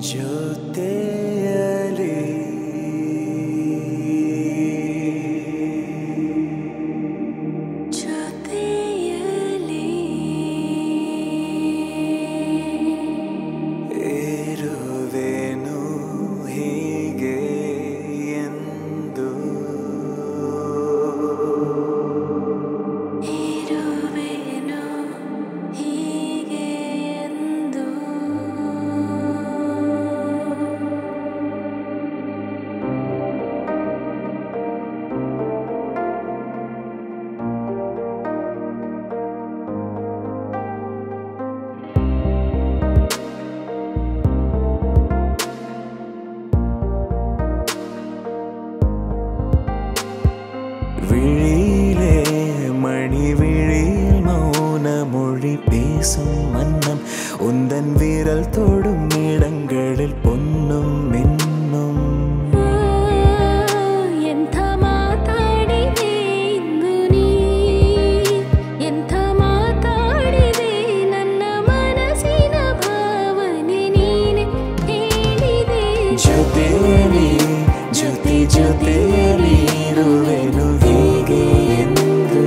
ಜೊತೆಯಲಿ ಜೊತೆಯಲಿ ಇರುವೆನು ಹೀಗೆ ಎಂದು ಇರುವೆನು ಹೀಗೆ ಎಂದು விழியிலே மணி விழியில் மௌன மொழி பேசும் மன்னம் உந்தன் விரல் தொடும் இடங்களில் பொன்னும் மின்னும் ಎಂಥ ಮಾತಾಡಿದೆ ಇಂದು ನೀ ಎಂಥ ಮಾತಾಡಿದೆ ನನ್ನ ಮನಸ್ಸಿನ ಭಾವನೆ ನೀನೆ ಹೇಳಿದೆ ಜೊತೆಯಲಿ ಜೊತೆಯಲಿ ಇರುವೆನು ಹೀಗೆ ಎಂದು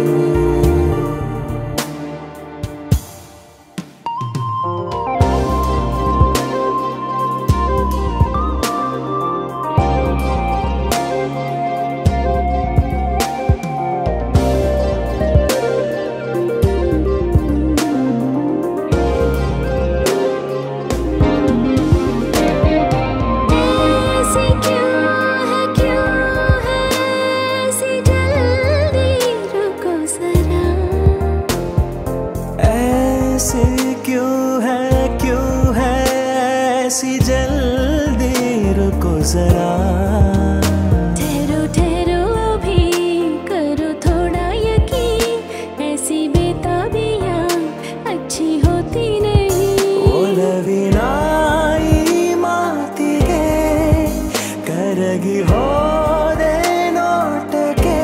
ऐसे क्यों है ऐसी जल्दी रुको जरा ठहरो ठहरो भी करो थोड़ा यकीन ऐसी बेताबियां अच्छी होती नहीं ಒಲವಿನಾಯಿ ಮಾತಿಗೆ ಕರಗಿ ಹೋದೆ ನೋಟಕ್ಕೆ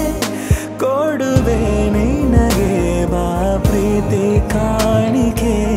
ಕೊಡುವೆ ನಿನಗೆ ಬಾ ಪ್ರೀತಿ ಕಾಣಿಕೆ